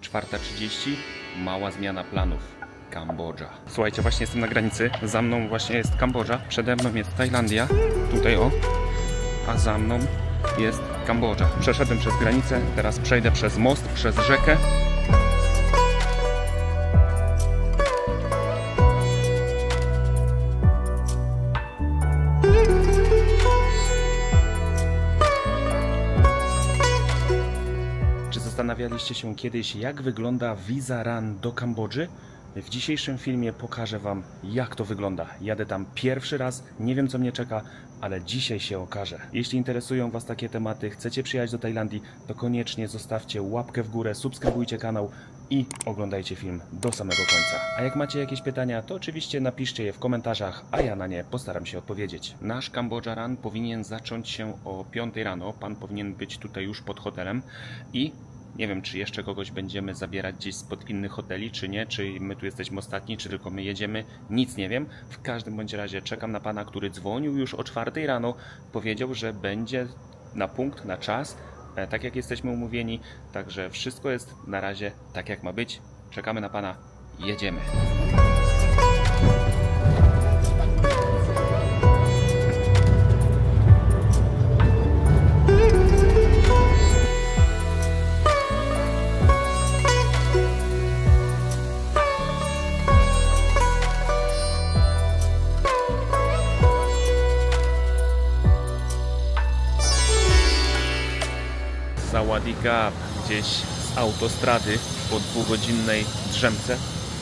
4:30, mała zmiana planów. Kambodża. Słuchajcie, właśnie jestem na granicy. Za mną właśnie jest Kambodża. Przede mną jest Tajlandia. Tutaj o. A za mną jest Kambodża. Przeszedłem przez granicę. Teraz przejdę przez most, przez rzekę. Zastanawialiście się kiedyś, jak wygląda Visa Run do Kambodży? W dzisiejszym filmie pokażę Wam, jak to wygląda. Jadę tam pierwszy raz, nie wiem co mnie czeka, ale dzisiaj się okaże. Jeśli interesują Was takie tematy, chcecie przyjechać do Tajlandii, to koniecznie zostawcie łapkę w górę, subskrybujcie kanał i oglądajcie film do samego końca. A jak macie jakieś pytania, to oczywiście napiszcie je w komentarzach, a ja na nie postaram się odpowiedzieć. Nasz Kambodża Run powinien zacząć się o 5 rano. Pan powinien być tutaj już pod hotelem i nie wiem, czy jeszcze kogoś będziemy zabierać gdzieś spod innych hoteli, czy nie, czy my tu jesteśmy ostatni, czy tylko my jedziemy, nic nie wiem. W każdym bądź razie czekam na pana, który dzwonił już o 4 rano, powiedział, że będzie na punkt, na czas, tak jak jesteśmy umówieni, także wszystko jest na razie tak jak ma być. Czekamy na pana, jedziemy. Sawadee Krap, gdzieś z autostrady po 2-godzinnej drzemce,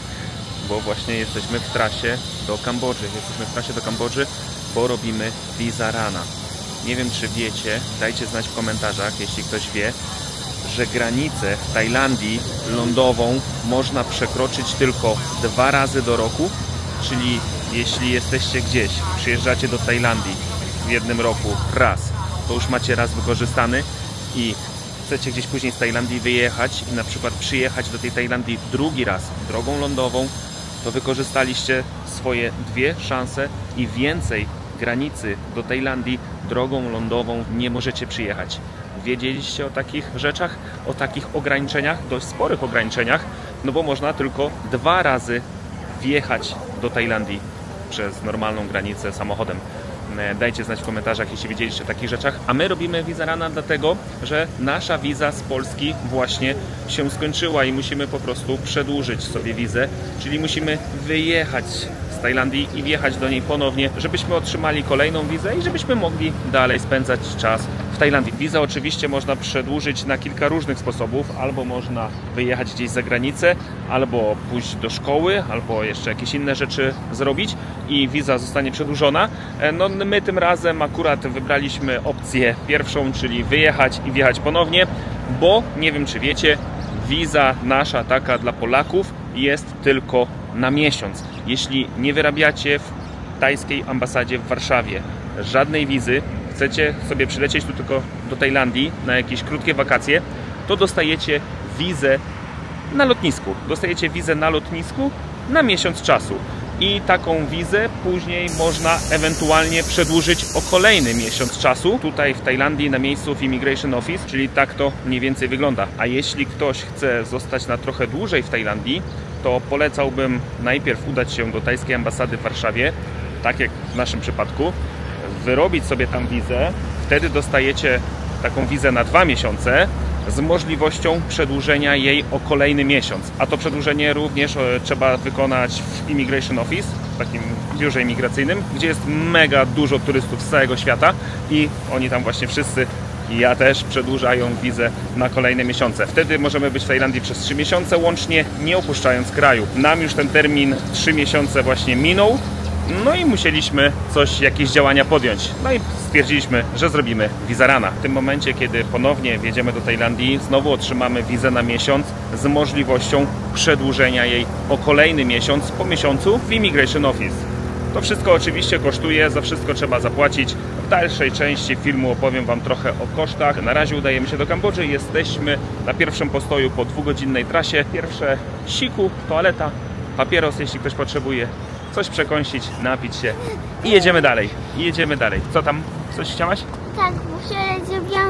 bo właśnie jesteśmy w trasie do Kambodży. Jesteśmy w trasie do Kambodży, bo robimy Visa Runa. Nie wiem, czy wiecie, dajcie znać w komentarzach, jeśli ktoś wie, że granicę w Tajlandii lądową można przekroczyć tylko 2 razy do roku, czyli jeśli jesteście gdzieś, przyjeżdżacie do Tajlandii w jednym roku raz, to już macie raz wykorzystany i chcecie gdzieś później z Tajlandii wyjechać i na przykład przyjechać do tej Tajlandii drugi raz drogą lądową, to wykorzystaliście swoje 2 szanse i więcej granicy do Tajlandii drogą lądową nie możecie przyjechać. Wiedzieliście o takich rzeczach, o takich ograniczeniach, dość sporych ograniczeniach, no bo można tylko 2 razy wjechać do Tajlandii przez normalną granicę samochodem. Dajcie znać w komentarzach, jeśli wiedzieliście o takich rzeczach. A my robimy Visa Runa dlatego, że nasza wiza z Polski właśnie się skończyła i musimy po prostu przedłużyć sobie wizę, czyli musimy wyjechać z Tajlandii i wjechać do niej ponownie, żebyśmy otrzymali kolejną wizę i żebyśmy mogli dalej spędzać czas w Tajlandii. Wizę oczywiście można przedłużyć na kilka różnych sposobów, albo można wyjechać gdzieś za granicę, albo pójść do szkoły, albo jeszcze jakieś inne rzeczy zrobić i wiza zostanie przedłużona. No my tym razem akurat wybraliśmy opcję pierwszą, czyli wyjechać i wjechać ponownie, bo nie wiem, czy wiecie, wiza nasza taka dla Polaków jest tylko na miesiąc. Jeśli nie wyrabiacie w tajskiej ambasadzie w Warszawie żadnej wizy, chcecie sobie przylecieć tu tylko do Tajlandii na jakieś krótkie wakacje, to dostajecie wizę na lotnisku. Dostajecie wizę na lotnisku na miesiąc czasu. I taką wizę później można ewentualnie przedłużyć o kolejny miesiąc czasu tutaj w Tajlandii na miejscu w Immigration Office, czyli tak to mniej więcej wygląda. A jeśli ktoś chce zostać na trochę dłużej w Tajlandii, to polecałbym najpierw udać się do tajskiej ambasady w Warszawie, tak jak w naszym przypadku, wyrobić sobie tam wizę, wtedy dostajecie taką wizę na 2 miesiące, z możliwością przedłużenia jej o kolejny miesiąc. A to przedłużenie również trzeba wykonać w Immigration Office, w takim biurze imigracyjnym, gdzie jest mega dużo turystów z całego świata i oni tam właśnie wszyscy, i ja też, przedłużają wizę na kolejne miesiące. Wtedy możemy być w Tajlandii przez 3 miesiące łącznie, nie opuszczając kraju. Nam już ten termin 3 miesiące właśnie minął, no i musieliśmy jakieś działania podjąć. No i stwierdziliśmy, że zrobimy Visa Runa. W tym momencie, kiedy ponownie wjedziemy do Tajlandii, znowu otrzymamy wizę na miesiąc z możliwością przedłużenia jej o kolejny miesiąc po miesiącu w Immigration Office. To wszystko oczywiście kosztuje, za wszystko trzeba zapłacić. W dalszej części filmu opowiem Wam trochę o kosztach. Na razie udajemy się do Kambodży. Jesteśmy na pierwszym postoju po 2-godzinnej trasie. Pierwsze siku, toaleta, papieros, jeśli ktoś potrzebuje coś przekąsić, napić się i jedziemy dalej. Co tam? Coś chciałaś? Tak, bo wczoraj zrobiłam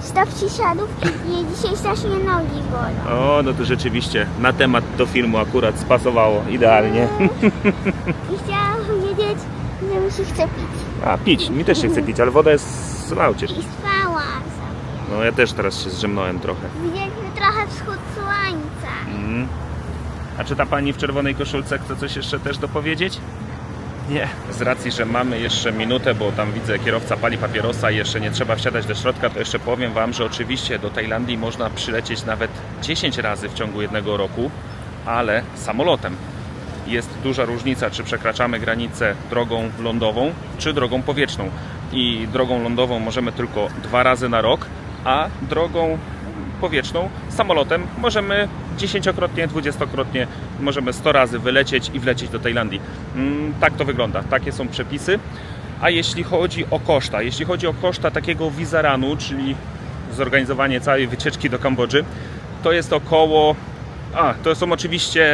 100 przysiadów i dzisiaj strasznie nogi bolą. O, no to rzeczywiście na temat do filmu akurat spasowało idealnie. I chciałam powiedzieć, że mi się chce pić. A, pić, mi też się chce pić, ale woda jest w aucie. I spałam sobie. No ja też teraz się zdrzemnąłem trochę. Widzieliśmy trochę wschód słońca. A czy ta pani w czerwonej koszulce chce coś jeszcze też dopowiedzieć? Nie. Z racji, że mamy jeszcze minutę, bo tam widzę, kierowca pali papierosa i jeszcze nie trzeba wsiadać do środka, to jeszcze powiem wam, że oczywiście do Tajlandii można przylecieć nawet 10 razy w ciągu jednego roku, ale samolotem. Jest duża różnica, czy przekraczamy granicę drogą lądową, czy drogą powietrzną. I drogą lądową możemy tylko 2 razy na rok, a drogą powietrzną, samolotem możemy 10-krotnie, 20-krotnie, możemy 100 razy wylecieć i wlecieć do Tajlandii. Tak to wygląda, takie są przepisy. A jeśli chodzi o koszta takiego visa-runu, czyli zorganizowanie całej wycieczki do Kambodży, to jest około, to są oczywiście,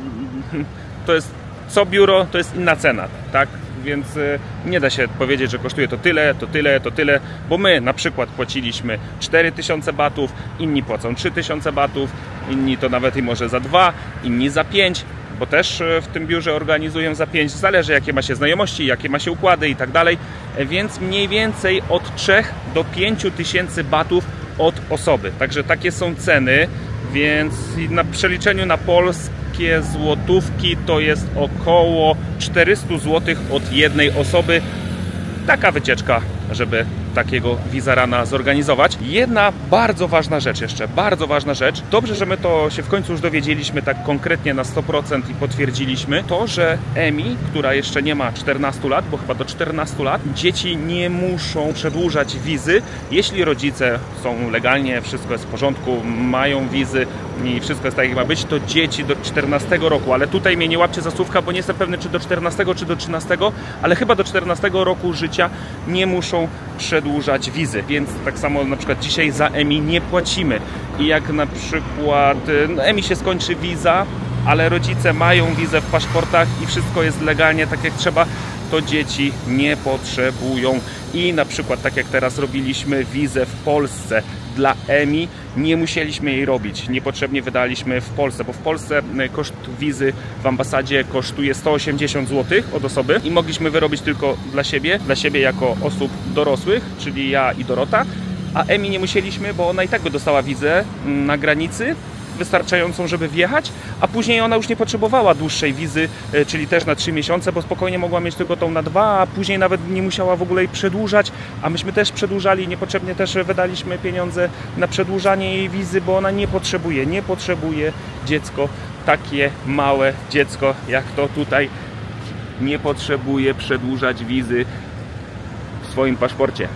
to jest co biuro, to jest inna cena, tak? Więc nie da się powiedzieć, że kosztuje to tyle, to tyle, to tyle, bo my na przykład płaciliśmy 4000 batów, inni płacą 3000 batów, inni to nawet i może za 2, inni za 5, bo też w tym biurze organizują za 5, zależy jakie ma się znajomości, jakie ma się układy i tak dalej, więc mniej więcej od 3 do 5000 batów od osoby, także takie są ceny, więc na przeliczeniu na polskie złotówki to jest około 400 zł od jednej osoby. Taka wycieczka, żeby takiego visa-runa zorganizować. Jedna bardzo ważna rzecz jeszcze, bardzo ważna rzecz. Dobrze, że my to się w końcu już dowiedzieliśmy tak konkretnie na 100% i potwierdziliśmy to, że Emi, która jeszcze nie ma 14 lat, bo chyba do 14 lat, dzieci nie muszą przedłużać wizy. Jeśli rodzice są legalnie, wszystko jest w porządku, mają wizy i wszystko jest tak jak ma być, to dzieci do 14 roku, ale tutaj mnie nie łapcie za słówka, bo nie jestem pewny czy do 14 czy do 13, ale chyba do 14 roku życia nie muszą przedłużać wizy, więc tak samo na przykład dzisiaj za Emi nie płacimy i jak na przykład Emi się skończy wiza, ale rodzice mają wizę w paszportach i wszystko jest legalnie tak jak trzeba, to dzieci nie potrzebują i na przykład tak jak teraz robiliśmy wizę w Polsce dla Emi, nie musieliśmy jej robić, niepotrzebnie wydaliśmy w Polsce, bo w Polsce koszt wizy w ambasadzie kosztuje 180 zł od osoby i mogliśmy wyrobić tylko dla siebie jako osób dorosłych, czyli ja i Dorota, a Emi nie musieliśmy, bo ona i tak by dostała wizę na granicy, wystarczającą, żeby wjechać, a później ona już nie potrzebowała dłuższej wizy, czyli też na 3 miesiące, bo spokojnie mogła mieć tylko tą na 2, a później nawet nie musiała w ogóle jej przedłużać, a myśmy też przedłużali, niepotrzebnie też wydaliśmy pieniądze na przedłużanie jej wizy, bo ona nie potrzebuje dziecko, takie małe dziecko jak to tutaj nie potrzebuje przedłużać wizy w swoim paszporcie.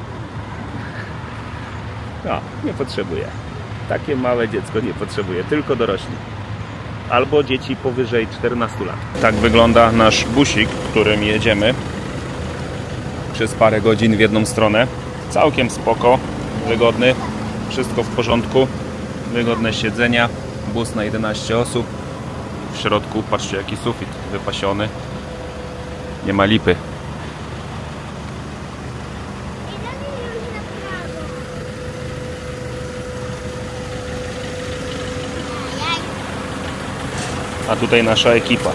No, nie potrzebuje. Takie małe dziecko nie potrzebuje, tylko dorośli. Albo dzieci powyżej 14 lat. Tak wygląda nasz busik, którym jedziemy przez parę godzin w jedną stronę. Całkiem spoko, wygodny, wszystko w porządku, wygodne siedzenia, bus na 11 osób. W środku, patrzcie jaki sufit wypasiony, nie ma lipy. A tutaj nasza ekipa.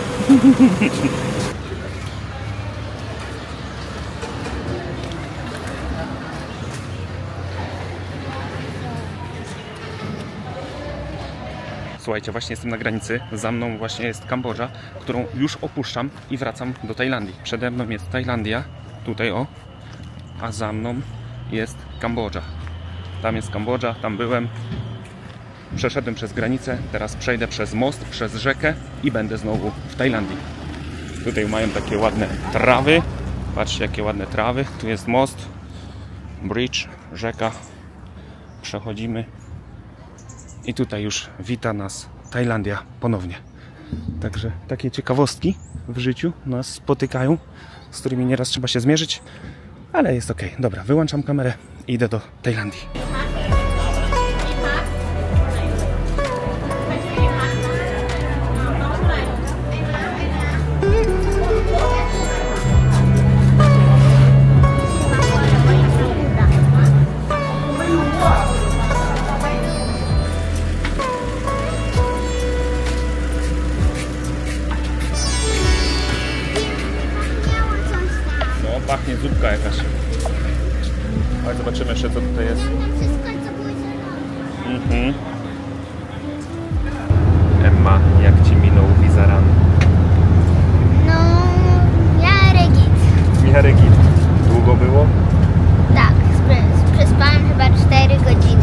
Słuchajcie, właśnie jestem na granicy. Za mną właśnie jest Kambodża, którą już opuszczam i wracam do Tajlandii. Przede mną jest Tajlandia, tutaj o, a za mną jest Kambodża. Tam jest Kambodża, tam byłem. Przeszedłem przez granicę, teraz przejdę przez most, przez rzekę i będę znowu w Tajlandii. Tutaj mają takie ładne trawy. Patrzcie jakie ładne trawy. Tu jest most, bridge, rzeka. Przechodzimy. I tutaj już wita nas Tajlandia ponownie. Także takie ciekawostki w życiu nas spotykają, z którymi nieraz trzeba się zmierzyć. Ale jest ok. Dobra, wyłączam kamerę i idę do Tajlandii. zupka jakaś. Ale zobaczymy jeszcze, co tutaj jest. Emma, jak Ci minął Wizaran? No, miarę git. Miarę git. Długo było? Tak, przespałem chyba 4 godziny.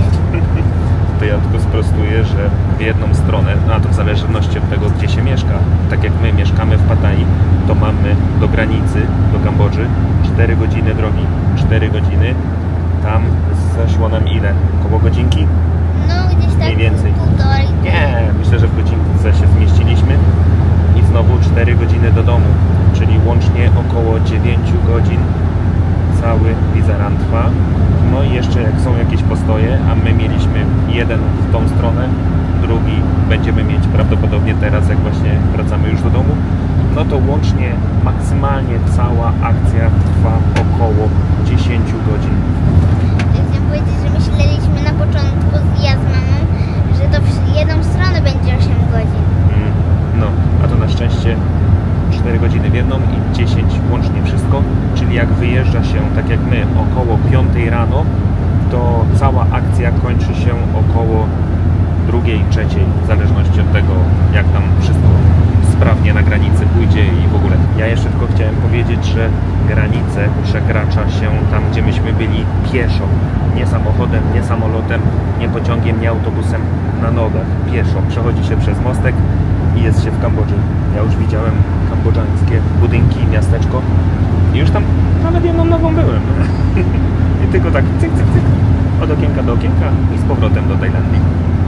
To ja tylko sprostuję, że w jedną stronę, a to w zależności od tego, gdzie się mieszka, tak jak my mieszkamy w Pattayee, to mamy do granicy, do Kambodży 4 godziny drogi. 4 godziny. Tam zeszło nam ile? Koło godzinki? No, gdzieś tak Mniej więcej. półtorej. Nie, myślę, że w godzince się zmieściliśmy i znowu 4 godziny do domu, czyli łącznie około 9 godzin cały Wizaran trwa. No i jeszcze jak są jakieś postoje, a my mieliśmy jeden w tą stronę, drugi będziemy mieć prawdopodobnie teraz, jak właśnie wracamy już do domu, no to łącznie maksymalnie cała akcja trwa około 10 godzin. Chciałam powiedzieć, że myśleliśmy na początku ja z mamą, że to w jedną stronę będzie 8 godzin. No, a to na szczęście 4 godziny w jedną i 10 łącznie wszystko, czyli jak wyjeżdża się, tak jak my, około 5 rano, to cała akcja kończy się około 2, 3, w zależności od tego, jak tam wszystko sprawnie na granicy pójdzie i w ogóle. Ja jeszcze tylko chciałem powiedzieć, że granicę przekracza się tam, gdzie myśmy byli pieszo. Nie samochodem, nie samolotem, nie pociągiem, nie autobusem, na nogach, pieszo. Przechodzi się przez mostek i jest się w Kambodży. Ja już widziałem kambodżańskie budynki, miasteczko i już tam nawet jedną nogą byłem. I tylko tak cyk, cyk, cyk, od okienka do okienka i z powrotem do Tajlandii.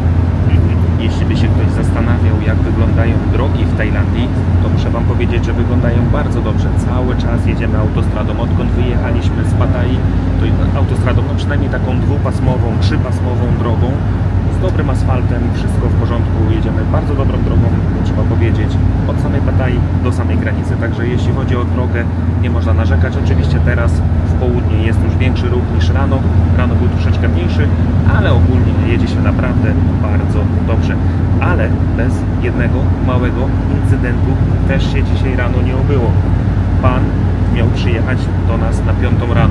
Jeśli by się ktoś zastanawiał, jak wyglądają drogi w Tajlandii, to muszę Wam powiedzieć, że wyglądają bardzo dobrze. Cały czas jedziemy autostradą. Odkąd wyjechaliśmy z Pattayee, to autostradą, no przynajmniej taką 2-pasmową, 3-pasmową drogą, z dobrym asfaltem, wszystko w porządku. Jedziemy bardzo dobrą drogą, trzeba powiedzieć, od samej Pattayee do samej granicy. Także jeśli chodzi o drogę, nie można narzekać. Oczywiście teraz w południe jest już większy ruch niż rano. Rano był troszeczkę mniejszy, ale ogólnie jedzie się naprawdę bardzo dobrze. Ale bez jednego małego incydentu też się dzisiaj rano nie obyło. Pan miał przyjechać do nas na 5 rano,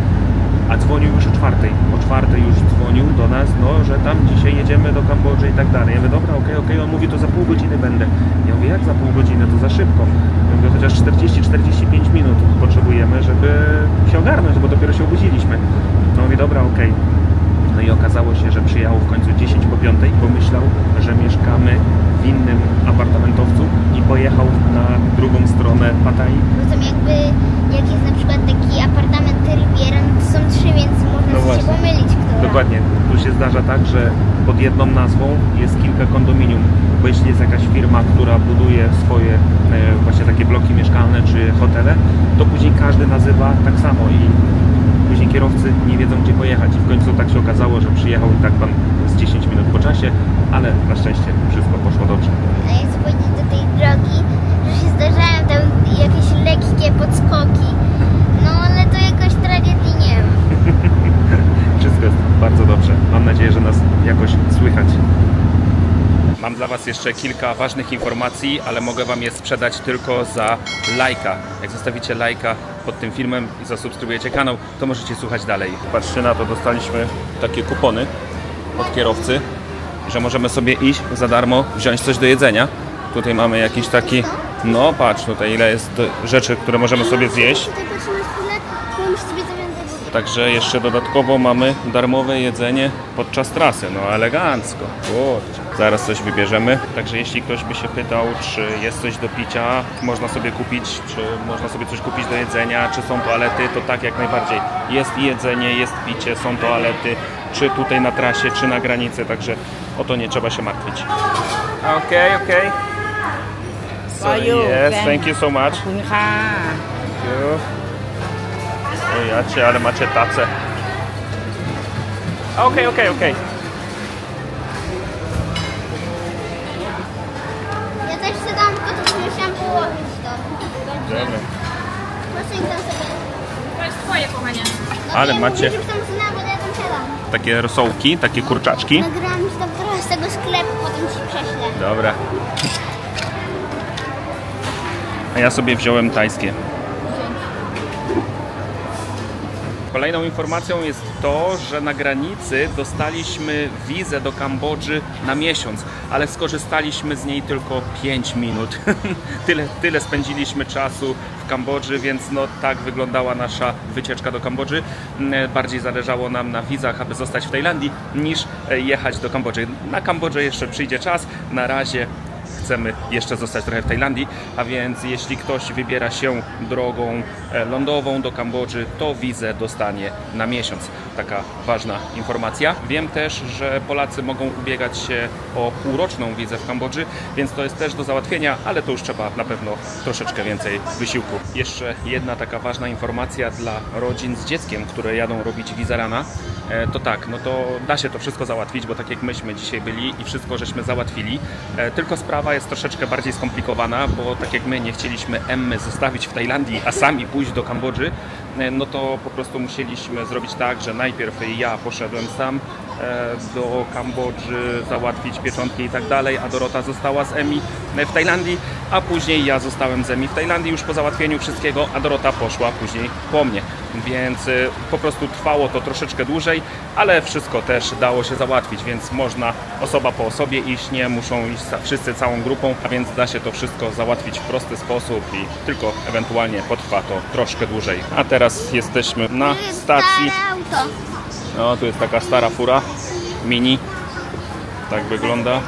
a dzwonił już o 4. O 4 już dzwonił do nas, no, że tam dzisiaj jedziemy do Kambodży i tak dalej. Ja mówię, dobra, okej. On mówi, to za pół godziny będę. Ja mówię, jak za pół godziny? To za szybko. Ja mówię, chociaż 40-45 minut potrzebujemy, żeby się ogarnąć, bo dopiero się obudziliśmy. No mówi, dobra, okej. No i okazało się, że przyjechał w końcu 10 po 5, bo myślał, że mieszkamy w innym apartamentowcu i pojechał na drugą stronę Pattayee. Bo tam jakby, jak jest na przykład taki apartament Riviera, no to są 3, więc można się pomylić, która. Dokładnie. Tu się zdarza tak, że pod jedną nazwą jest kilka kondominium, bo jeśli jest jakaś firma, która buduje swoje właśnie takie bloki mieszkalne czy hotele, to później każdy nazywa tak samo i później kierowcy nie wiedzą, gdzie pojechać i w końcu tak się okazało, że przyjechał i tak pan z 10 minut po czasie, ale na szczęście wszystko poszło dobrze. A ja chcę powiedzieć do tej drogi, że się zdarzają tam jakieś lekkie podskoki, no ale to jakoś tragedii nie ma. Wszystko jest bardzo dobrze. Mam nadzieję, że nas jakoś słychać. Mam dla Was jeszcze kilka ważnych informacji, ale mogę Wam je sprzedać tylko za lajka. Jak zostawicie lajka pod tym filmem i zasubskrybujecie kanał, to możecie słuchać dalej. Patrzcie na to, dostaliśmy takie kupony od kierowcy, że możemy sobie iść za darmo, wziąć coś do jedzenia. Tutaj mamy jakiś taki, no patrz tutaj ile jest rzeczy, które możemy sobie zjeść. Tutaj patrzymy chwilę, bo muszę sobie zawiązać. Także jeszcze dodatkowo mamy darmowe jedzenie podczas trasy, no elegancko. Kurczę. Zaraz coś wybierzemy. Także jeśli ktoś by się pytał, czy jest coś do picia, można sobie kupić, czy można sobie coś kupić do jedzenia, czy są toalety, to tak jak najbardziej. Jest jedzenie, jest picie, są toalety, czy tutaj na trasie, czy na granicy, także o to nie trzeba się martwić. Okej. So yes, thank you so much. Thank you. Jacie, ale macie tacę. Okej. Ja też chcę tam, tylko to musiałam położyć to. Dobra. Proszę im tam sobie. To jest twoje, kochanie. No Ale wiem, macie- że tam znała, bo ja tam siadam. Takie rosołki, takie kurczaczki. Nagrałam ci tam trochę z tego sklepu, potem ci prześlę. Dobra. A ja sobie wziąłem tajskie. Kolejną informacją jest to, że na granicy dostaliśmy wizę do Kambodży na miesiąc, ale skorzystaliśmy z niej tylko 5 minut. tyle spędziliśmy czasu w Kambodży, więc no tak wyglądała nasza wycieczka do Kambodży. Bardziej zależało nam na wizach, aby zostać w Tajlandii, niż jechać do Kambodży. Na Kambodżę jeszcze przyjdzie czas. Na razie chcemy jeszcze zostać trochę w Tajlandii, a więc jeśli ktoś wybiera się drogą lądową do Kambodży, to wizę dostanie na miesiąc. Taka ważna informacja. Wiem też, że Polacy mogą ubiegać się o półroczną wizę w Kambodży, więc to jest też do załatwienia, ale to już trzeba na pewno troszeczkę więcej wysiłku. Jeszcze jedna taka ważna informacja dla rodzin z dzieckiem, które jadą robić Vizarana. To tak, no to da się to wszystko załatwić, bo tak jak myśmy dzisiaj byli i wszystko żeśmy załatwili, tylko sprawa jest troszeczkę bardziej skomplikowana, bo tak jak my nie chcieliśmy Emmy zostawić w Tajlandii, a sami pójść do Kambodży, no to po prostu musieliśmy zrobić tak, że najpierw ja poszedłem sam do Kambodży załatwić pieczątki i tak dalej, a Dorota została z Emi w Tajlandii, a później ja zostałem z Emi w Tajlandii już po załatwieniu wszystkiego, a Dorota poszła później po mnie. Więc po prostu trwało to troszeczkę dłużej, ale wszystko też dało się załatwić, więc można osoba po osobie iść, nie muszą iść wszyscy całą grupą, a więc da się to wszystko załatwić w prosty sposób i tylko ewentualnie potrwa to troszkę dłużej. A teraz jesteśmy na stacji. No, tu jest taka stara fura, mini, tak wygląda,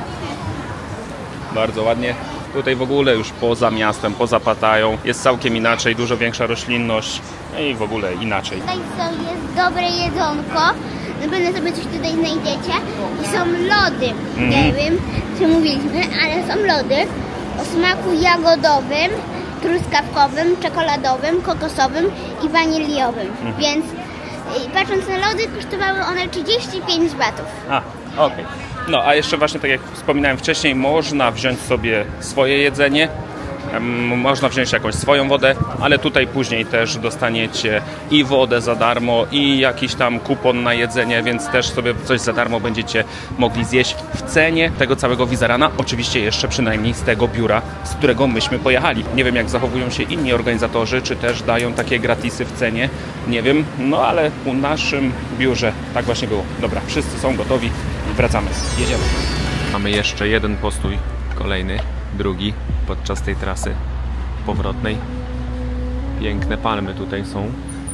bardzo ładnie. Tutaj w ogóle już poza miastem, poza Pattają jest całkiem inaczej, dużo większa roślinność i w ogóle inaczej. Tutaj jest dobre jedzonko, na pewno sobie coś tutaj znajdziecie i są lody. Nie wiem, czy mówiliśmy, ale są lody o smaku jagodowym, truskawkowym, czekoladowym, kokosowym i waniliowym, więc patrząc na lody, kosztowały one 35 batów. Okej. No, a jeszcze właśnie tak jak wspominałem wcześniej, można wziąć sobie swoje jedzenie, można wziąć jakąś swoją wodę, ale tutaj później też dostaniecie i wodę za darmo, i jakiś tam kupon na jedzenie, więc też sobie coś za darmo będziecie mogli zjeść w cenie tego całego Vizarana. Oczywiście jeszcze przynajmniej z tego biura, z którego myśmy pojechali. Nie wiem, jak zachowują się inni organizatorzy, czy też dają takie gratisy w cenie, nie wiem, no ale u naszym biurze tak właśnie było. Dobra, wszyscy są gotowi, wracamy, jedziemy. Mamy jeszcze jeden postój, kolejny, drugi podczas tej trasy powrotnej. Piękne palmy tutaj są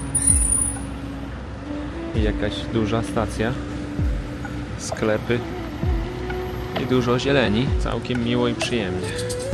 i jakaś duża stacja, sklepy i dużo zieleni, całkiem miło i przyjemnie.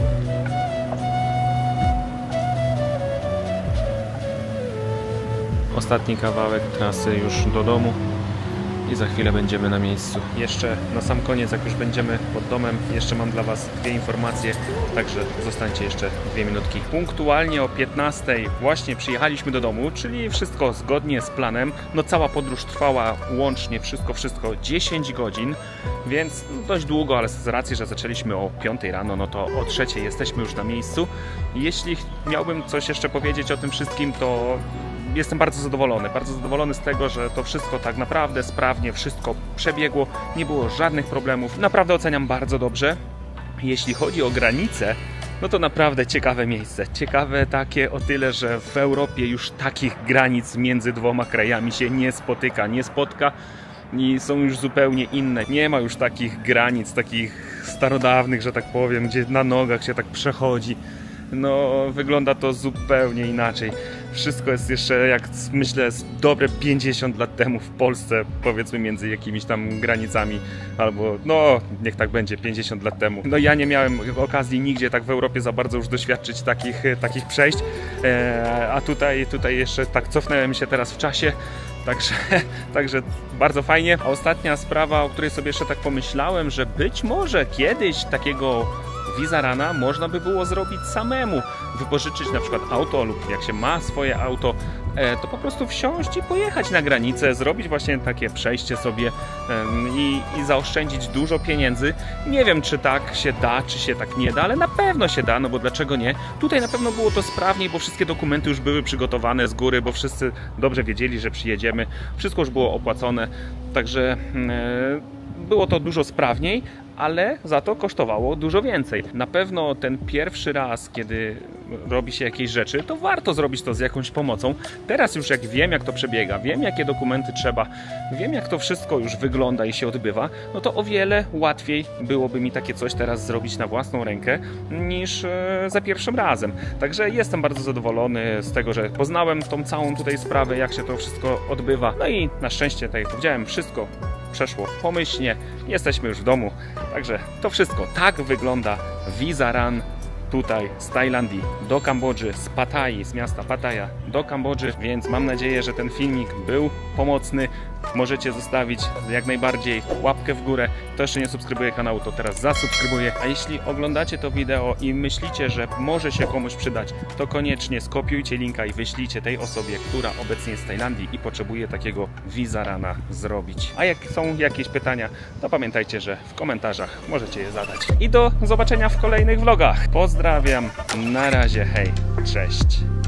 Ostatni kawałek trasy już do domu i za chwilę będziemy na miejscu. Jeszcze na sam koniec, jak już będziemy pod domem, jeszcze mam dla Was dwie informacje, także zostańcie jeszcze 2 minutki. Punktualnie o 15 właśnie przyjechaliśmy do domu, czyli wszystko zgodnie z planem. No cała podróż trwała łącznie wszystko 10 godzin, więc dość długo, ale z racji, że zaczęliśmy o 5 rano, no to o 3 jesteśmy już na miejscu. Jeśli miałbym coś jeszcze powiedzieć o tym wszystkim, to jestem bardzo zadowolony z tego, że to wszystko tak naprawdę sprawnie, wszystko przebiegło, nie było żadnych problemów. Naprawdę oceniam bardzo dobrze. Jeśli chodzi o granice, no to naprawdę ciekawe miejsce. Ciekawe takie o tyle, że w Europie już takich granic między dwoma krajami się nie spotka i są już zupełnie inne. Nie ma już takich granic, takich starodawnych, że tak powiem, gdzie na nogach się tak przechodzi. No, wygląda to zupełnie inaczej. Wszystko jest jeszcze, jak myślę, z dobre 50 lat temu w Polsce, powiedzmy między jakimiś tam granicami, albo no, niech tak będzie, 50 lat temu. No ja nie miałem okazji nigdzie tak w Europie za bardzo już doświadczyć takich przejść, a tutaj jeszcze tak cofnąłem się teraz w czasie, także bardzo fajnie. A ostatnia sprawa, o której sobie jeszcze tak pomyślałem, że być może kiedyś takiego Vizarana można by było zrobić samemu, wypożyczyć na przykład auto lub jak się ma swoje auto, to po prostu wsiąść i pojechać na granicę, zrobić właśnie takie przejście sobie i zaoszczędzić dużo pieniędzy. Nie wiem, czy tak się da, czy się tak nie da, ale na pewno się da, no bo dlaczego nie? Tutaj na pewno było to sprawniej, bo wszystkie dokumenty już były przygotowane z góry, bo wszyscy dobrze wiedzieli, że przyjedziemy, wszystko już było opłacone, także było to dużo sprawniej. ale za to kosztowało dużo więcej. Na pewno ten pierwszy raz, kiedy robi się jakieś rzeczy, to warto zrobić to z jakąś pomocą. Teraz już jak wiem, jak to przebiega, wiem, jakie dokumenty trzeba, wiem, jak to wszystko już wygląda i się odbywa, no to o wiele łatwiej byłoby mi takie coś teraz zrobić na własną rękę niż za pierwszym razem. Także jestem bardzo zadowolony z tego, że poznałem tą całą tutaj sprawę, jak się to wszystko odbywa. No i na szczęście, tak jak powiedziałem, wszystko przeszło pomyślnie. Jesteśmy już w domu. Także to wszystko. Tak wygląda Visa Run tutaj z Tajlandii do Kambodży, z Pattayyi, z miasta Pattaya do Kambodży, więc mam nadzieję, że ten filmik był pomocny. Możecie zostawić jak najbardziej łapkę w górę. Kto jeszcze nie subskrybuje kanału, to teraz zasubskrybuje. A jeśli oglądacie to wideo i myślicie, że może się komuś przydać, to koniecznie skopiujcie linka i wyślijcie tej osobie, która obecnie jest w Tajlandii i potrzebuje takiego Visa Runa zrobić. A jak są jakieś pytania, to pamiętajcie, że w komentarzach możecie je zadać. I do zobaczenia w kolejnych vlogach. Pozdrawiam, na razie, hej, cześć.